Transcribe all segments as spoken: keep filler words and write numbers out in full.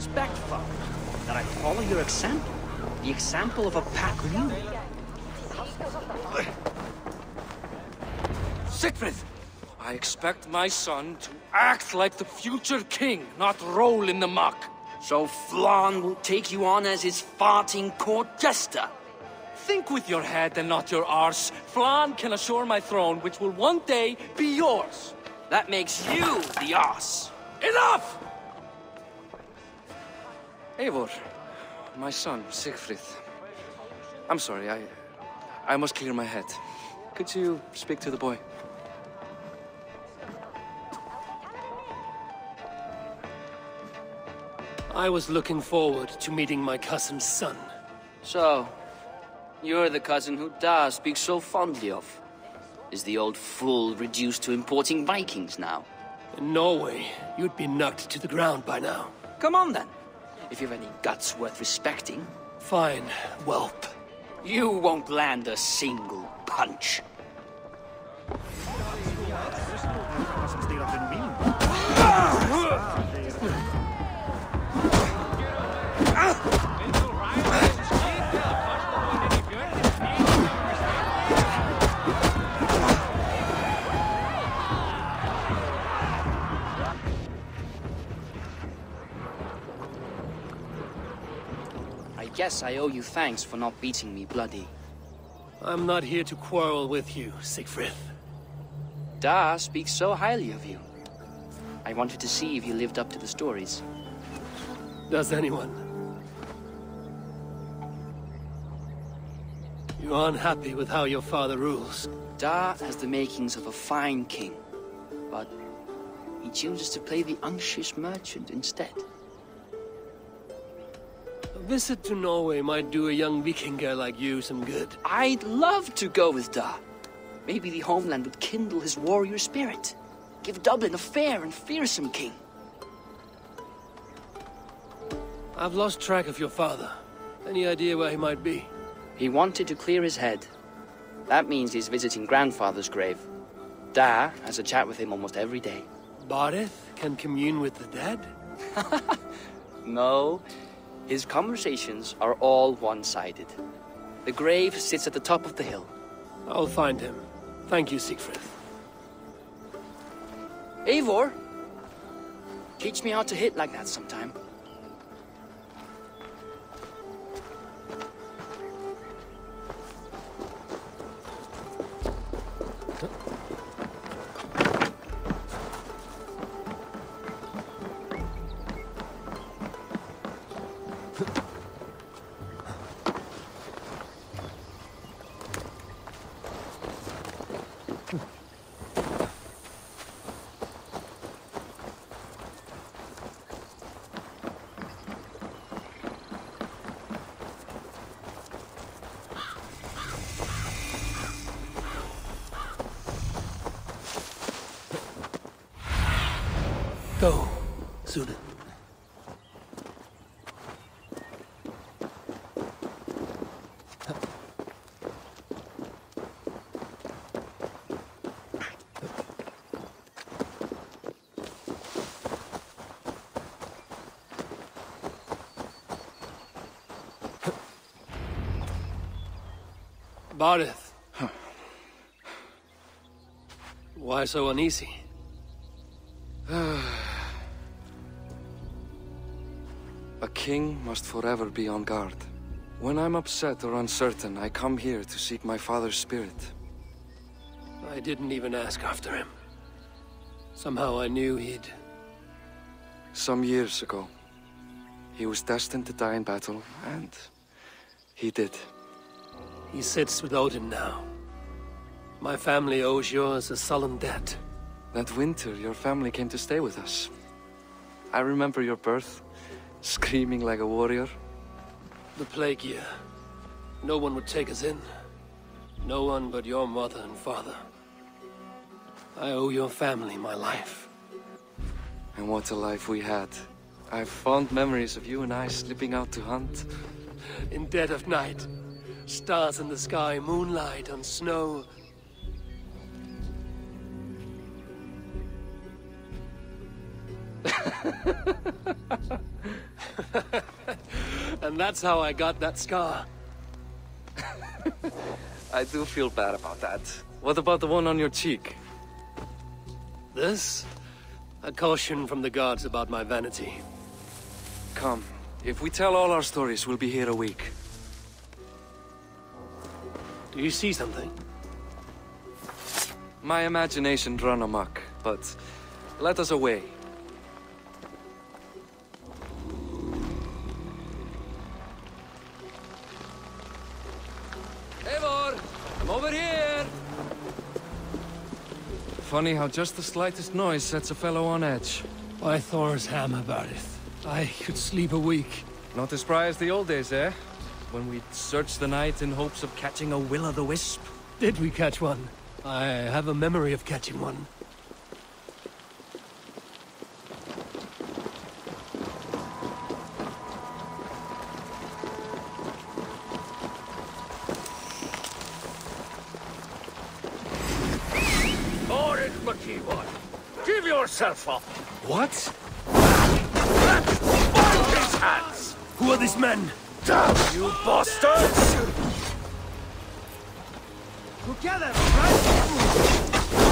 expect, Father, that I follow your example. The example of a pack mule. Siegfried! I expect my son to act like the future king, not roll in the muck. So Flann will take you on as his farting court jester? Think with your head and not your arse. Flann can assure my throne, which will one day be yours. That makes you the arse. Enough! Eivor, my son, Siegfried. I'm sorry, I... I must clear my head. Could you speak to the boy? I was looking forward to meeting my cousin's son. So, you're the cousin who Da speaks so fondly of. Is the old fool reduced to importing Vikings now? In Norway, you'd be knocked to the ground by now. Come on then, if you've any guts worth respecting. Fine, whelp. You won't land a single punch. I guess I owe you thanks for not beating me bloody. I'm not here to quarrel with you, Siegfried. Da speaks so highly of you. I wanted to see if you lived up to the stories. Does anyone? You're unhappy with how your father rules. Da has the makings of a fine king, but he chooses to play the unctuous merchant instead. A visit to Norway might do a young Vikinger like you some good. I'd love to go with Da. Maybe the homeland would kindle his warrior spirit. Give Dublin a fair and fearsome king. I've lost track of your father. Any idea where he might be? He wanted to clear his head. That means he's visiting grandfather's grave. Da has a chat with him almost every day. Bardeth can commune with the dead? No. His conversations are all one-sided. The grave sits at the top of the hill. I'll find him. Thank you, Siegfried. Eivor! Teach me how to hit like that sometime. Go, Suna. Bardeth. Huh. Why so uneasy? A king must forever be on guard. When I'm upset or uncertain, I come here to seek my father's spirit. I didn't even ask after him. Somehow I knew he'd... Some years ago, he was destined to die in battle, and he did. He sits with Odin now. My family owes yours a sullen debt. That winter, your family came to stay with us. I remember your birth, screaming like a warrior. The plague year. No one would take us in. No one but your mother and father. I owe your family my life. And what a life we had. I have fond memories of you and I slipping out to hunt. In dead of night. Stars in the sky, moonlight on snow. And that's how I got that scar. I do feel bad about that. What about the one on your cheek? This? A caution from the gods about my vanity. Come. If we tell all our stories, we'll be here a week. Do you see something? My imagination run amok, but let us away. Eivor! I'm over here! Funny how just the slightest noise sets a fellow on edge. By Thor's hammer, Barith. I could sleep a week. Not as spry as the old days, eh? When we'd search the night in hopes of catching a will-o'-the-wisp. Did we catch one? I have a memory of catching one. Give yourself up! What? Bind his hands! Who are these men? Damn you bastards! Together, right?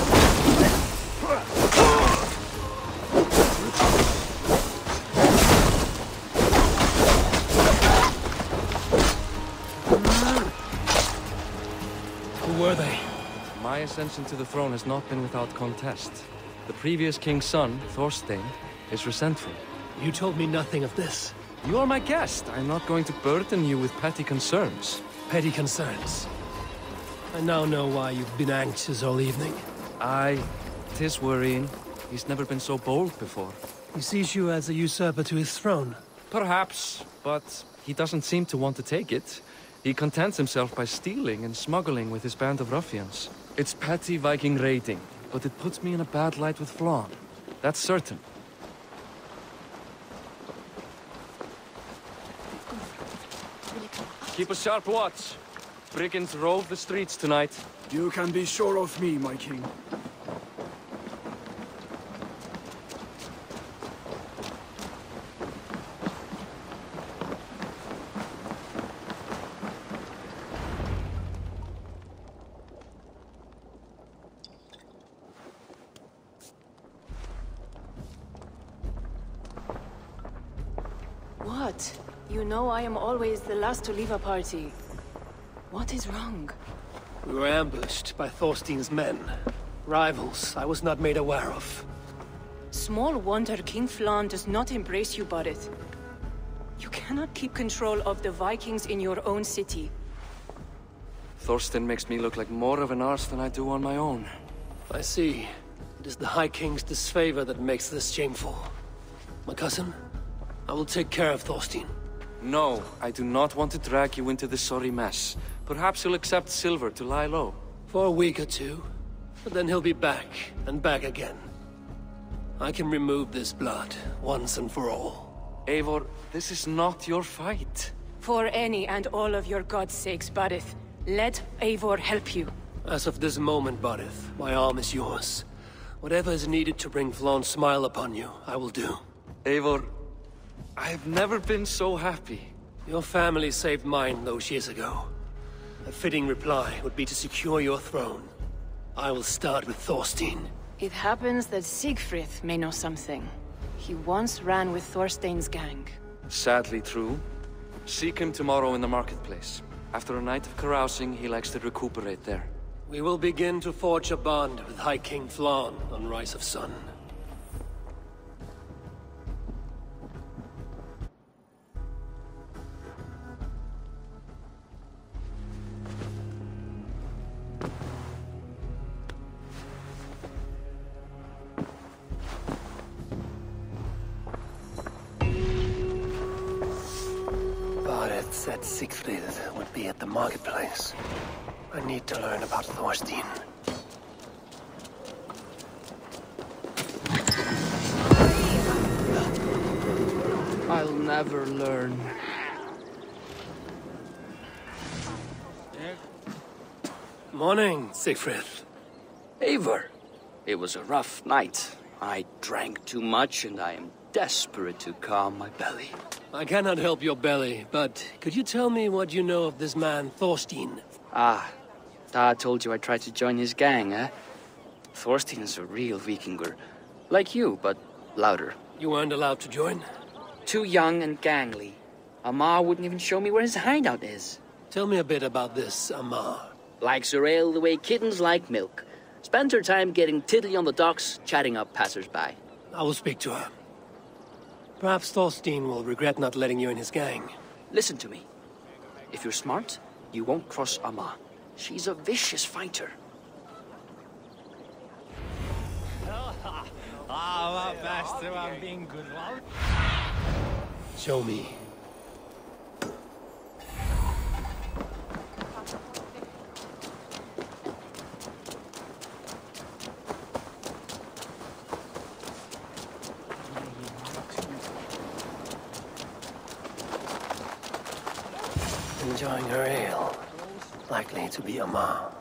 Who were they? My ascension to the throne has not been without contest. The previous king's son, Thorstein, is resentful. You told me nothing of this. You are my guest. I'm not going to burden you with petty concerns. Petty concerns. I now know why you've been anxious all evening. Aye, 'tis worrying. He's never been so bold before. He sees you as a usurper to his throne. Perhaps, but he doesn't seem to want to take it. He contents himself by stealing and smuggling with his band of ruffians. It's petty Viking raiding, but it puts me in a bad light with Flann. That's certain. Keep a sharp watch. Brigands rove the streets tonight. You can be sure of me, my king. What? You know I am always the last to leave a party. What is wrong? We were ambushed by Thorstein's men. Rivals I was not made aware of. Small wonder King Flann does not embrace you, Barith. You cannot keep control of the Vikings in your own city. Thorstein makes me look like more of an arse than I do on my own. I see. It is the High King's disfavor that makes this shameful. My cousin, I will take care of Thorstein. No, I do not want to drag you into this sorry mess. Perhaps you'll accept silver to lie low. For a week or two, but then he'll be back, and back again. I can remove this blood, once and for all. Eivor, this is not your fight. For any and all of your gods' sakes, Barith, let Eivor help you. As of this moment, Barith, my arm is yours. Whatever is needed to bring Flann's smile upon you, I will do. Eivor, I have never been so happy. Your family saved mine those years ago. A fitting reply would be to secure your throne. I will start with Thorstein. It happens that Siegfried may know something. He once ran with Thorstein's gang. Sadly true. Seek him tomorrow in the marketplace. After a night of carousing, he likes to recuperate there. We will begin to forge a bond with High King Flann on Rise of Sun. Barith said Siegfried would be at the marketplace. I need to learn about Thorstein. I'll never learn. Morning, Siegfried. Eivor, it was a rough night. I drank too much and I am desperate to calm my belly. I cannot help your belly, but could you tell me what you know of this man, Thorstein? Ah, Dad told you I tried to join his gang, eh? Thorstein is a real Vikinger. Like you, but louder. You weren't allowed to join? Too young and gangly. Amar wouldn't even show me where his hideout is. Tell me a bit about this Amar. Likes her ale the way kittens like milk. Spends her time getting tiddly on the docks, chatting up passers-by. I will speak to her. Perhaps Thorstein will regret not letting you in his gang. Listen to me. If you're smart, you won't cross Amar. She's a vicious fighter. Show me. Enjoying her ale. Likely to be Amar.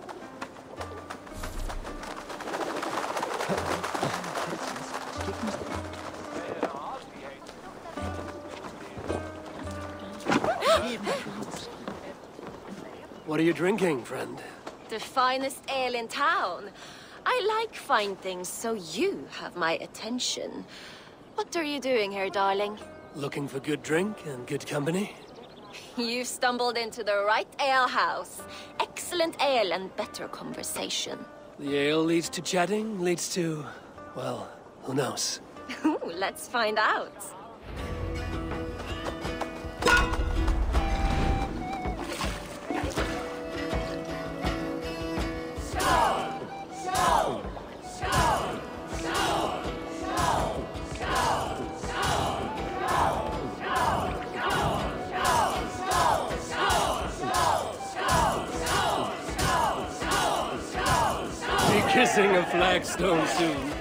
What are you drinking, friend? The finest ale in town. I like fine things, so you have my attention. What are you doing here, darling? Looking for good drink and good company? You've stumbled into the right ale house. Excellent ale and better conversation. The ale leads to chatting, leads to... well, who knows? Let's find out. Kissing a flagstone soon.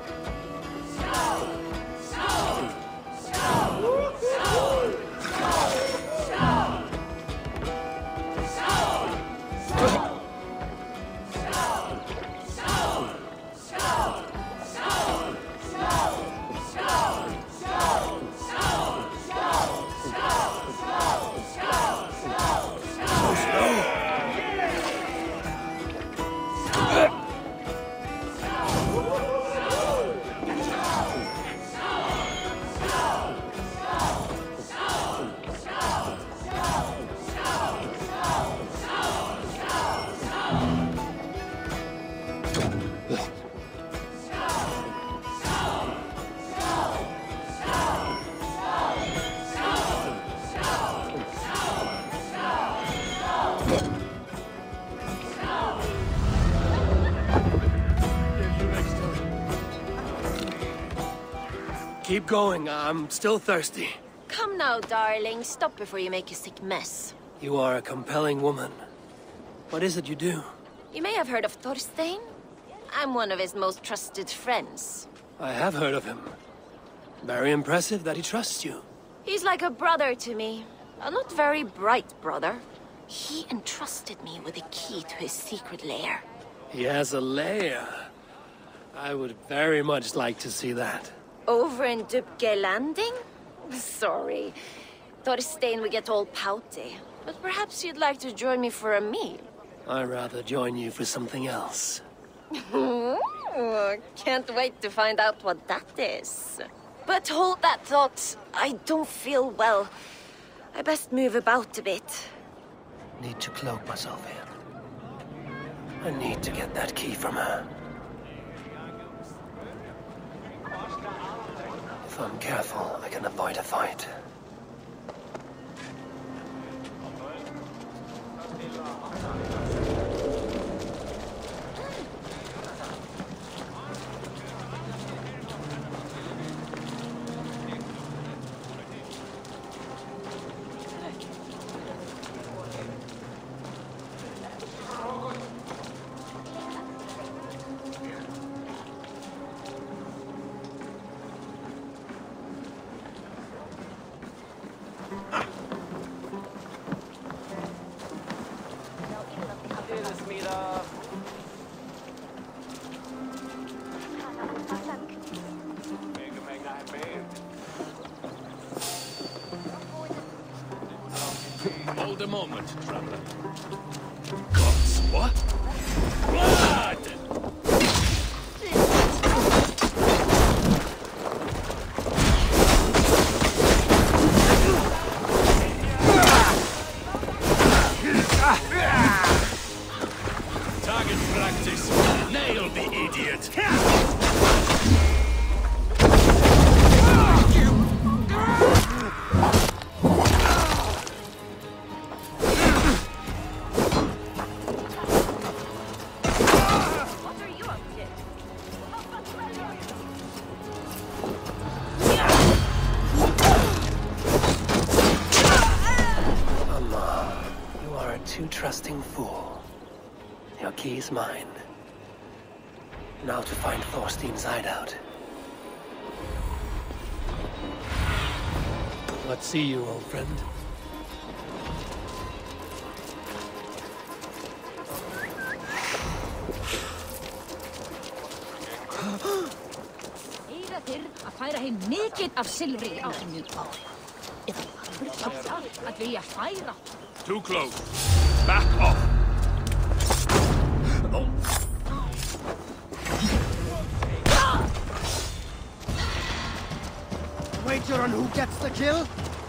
Keep going, I'm still thirsty. Come now, darling. Stop before you make a sick mess. You are a compelling woman. What is it you do? You may have heard of Thorstein. I'm one of his most trusted friends. I have heard of him. Very impressive that he trusts you. He's like a brother to me. A not very bright brother. He entrusted me with the key to his secret lair. He has a lair. I would very much like to see that. Over in Dubke Landing? Sorry. Thorstein would get all pouty. But perhaps you'd like to join me for a meal. I'd rather join you for something else. Ooh, can't wait to find out what that is. But hold that thought. I don't feel well. I best move about a bit. Need to cloak myself here. I need to get that key from her. If I'm careful, I can avoid a fight. Hold a moment, traveler. Gods, what? Blood! Target practice. Nail the idiot. Too trusting fool. Your key is mine. Now to find Thorstein's hideout. Let's see you, old friend. Eiga þyrr að færa heim mikið af silfri á einu ári. Eða alveg kjátt að vilja færa. Too close. Back off. Oh. Wager on who gets the kill?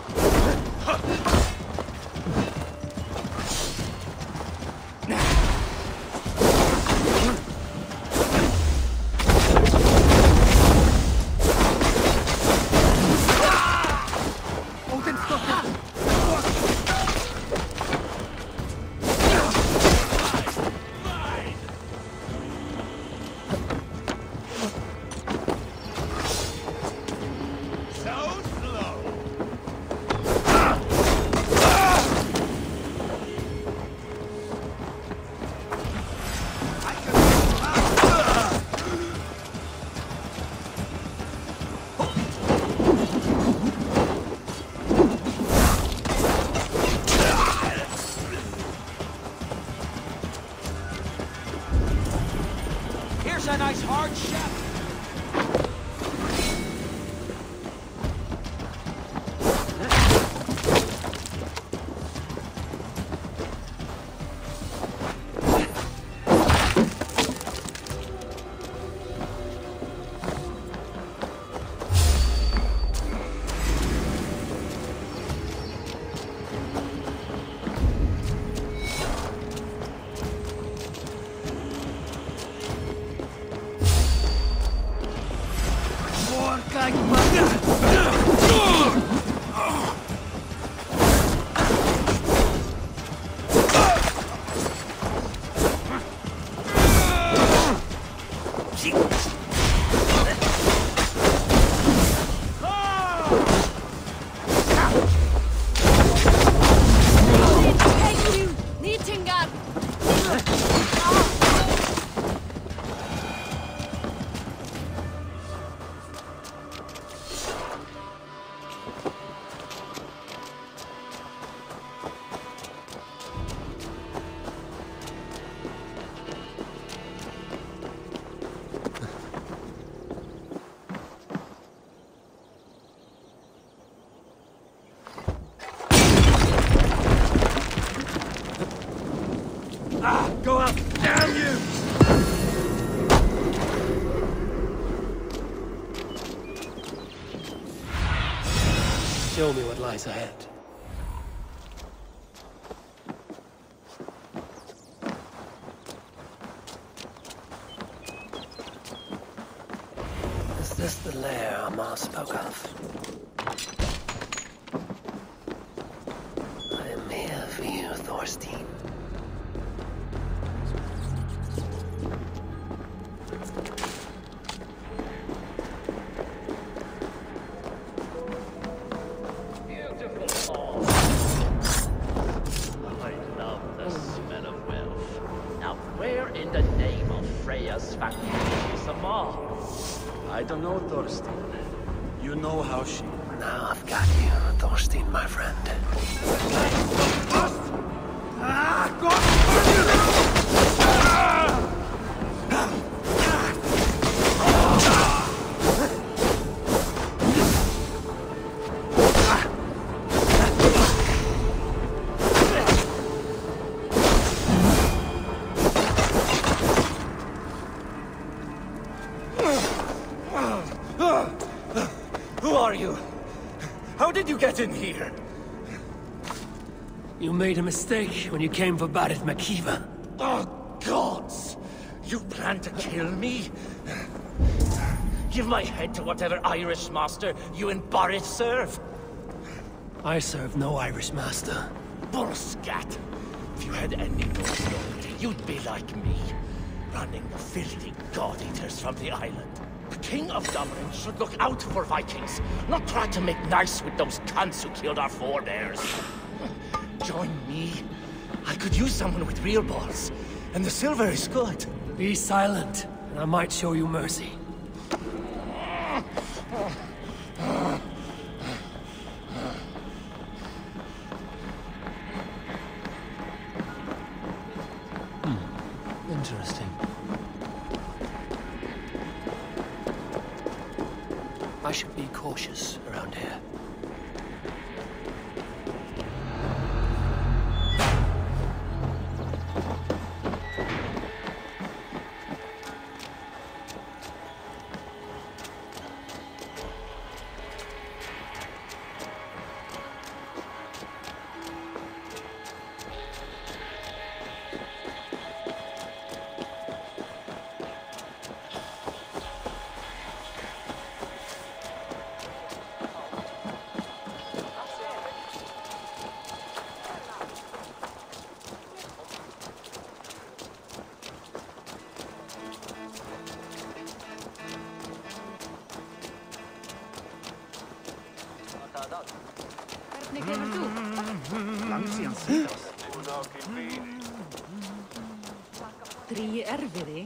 A nice hard shot. Go up! Damn you! Show me what lies ahead. Is this the lair Amar spoke of? I am here for you, Thorstein. I don't know, Thorstein. You know how she... Now I've got you, Thorstein, my friend. Ah, God! did you get in here? You made a mistake when you came for Barith Makiva. Oh, gods! You plan to kill me? Give my head to whatever Irish master you and Boris serve. I serve no Irish master. Bullscat! If you had any more loyalty, you'd be like me, running the filthy god-eaters from the island. The King of Dublin should look out for Vikings, not try to make nice with those cunts who killed our forebears. Join me. I could use someone with real balls, and the silver is good. Be silent, and I might show you mercy. Hmm. Interesting. I should be cautious around here. Hvernig hefur þú? Langt síðan síðast. Dríi erfiði.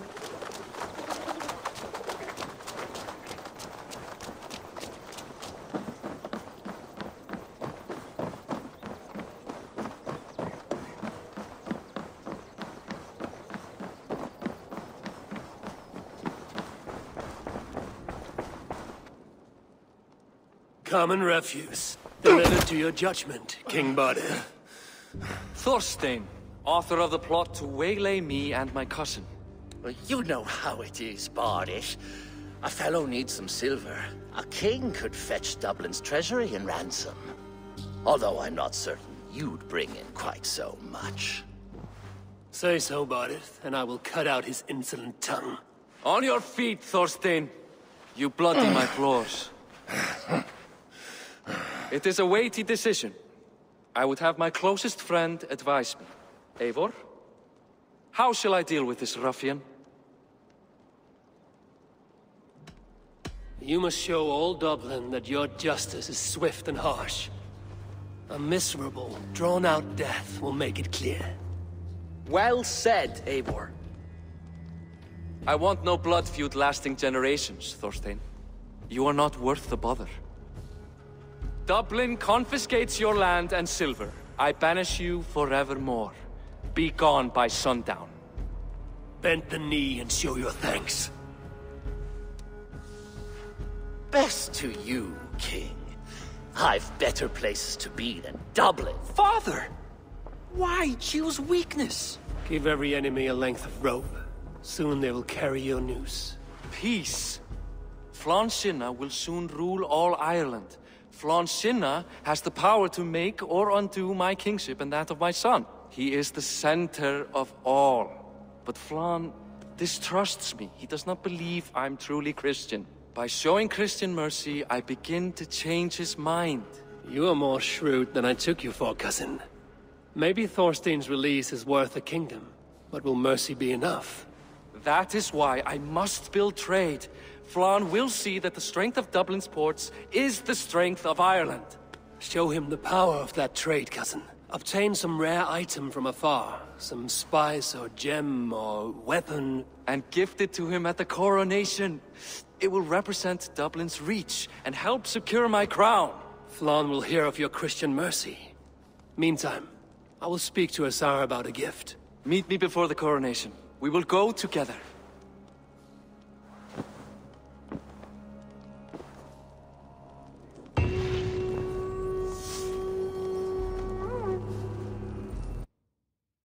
Common refuse. Delivered to your judgment, King Barith. Thorstein, author of the plot to waylay me and my cousin. Well, you know how it is, Bardish. A fellow needs some silver. A king could fetch Dublin's treasury in ransom. Although I'm not certain you'd bring in quite so much. Say so, Barith, and I will cut out his insolent tongue. On your feet, Thorstein. You bloody my floors. It is a weighty decision. I would have my closest friend advise me. Eivor, how shall I deal with this ruffian? You must show all Dublin that your justice is swift and harsh. A miserable, drawn-out death will make it clear. Well said, Eivor. I want no blood feud lasting generations, Thorstein. You are not worth the bother. Dublin confiscates your land and silver. I banish you forevermore. Be gone by sundown. Bend the knee and show your thanks. Best to you, King. I've better places to be than Dublin. Father! Why choose weakness? Give every enemy a length of rope. Soon they will carry your noose. Peace. Flann Sinna will soon rule all Ireland. Flann Sinna has the power to make or undo my kingship and that of my son. He is the center of all. But Flann distrusts me. He does not believe I'm truly Christian. By showing Christian mercy, I begin to change his mind. You are more shrewd than I took you for, cousin. Maybe Thorstein's release is worth a kingdom, but will mercy be enough? That is why I must build trade. Flann will see that the strength of Dublin's ports is the strength of Ireland. Show him the power of that trade, cousin. Obtain some rare item from afar. Some spice or gem or weapon. And gift it to him at the coronation. It will represent Dublin's reach and help secure my crown. Flann will hear of your Christian mercy. Meantime, I will speak to Asar about a gift. Meet me before the coronation. We will go together.